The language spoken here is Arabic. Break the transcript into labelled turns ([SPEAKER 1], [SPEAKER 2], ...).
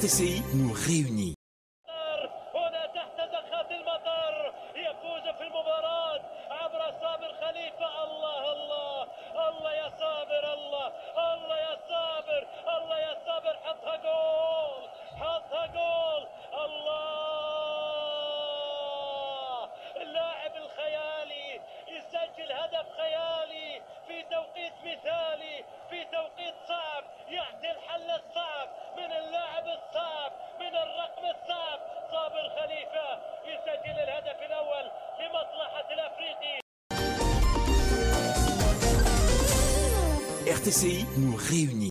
[SPEAKER 1] RTCI nous réunit.
[SPEAKER 2] هنا تحت زخات المطر يفوز في المباراة عبر صابر خليفة. الله الله الله يا صابر، الله الله يا صابر، الله يا صابر، حطها جول، حطها جول. الله، اللاعب الخيالي يسجل هدف خيالي في توقيت مثالي، في توقيت صعب، يعطي الحل الصعب من اللاعب الصعب، من الرقم الصعب. صابر خليفة يسجل الهدف الأول لمصلحة الأفريقي.
[SPEAKER 1] RTCI nous réunit.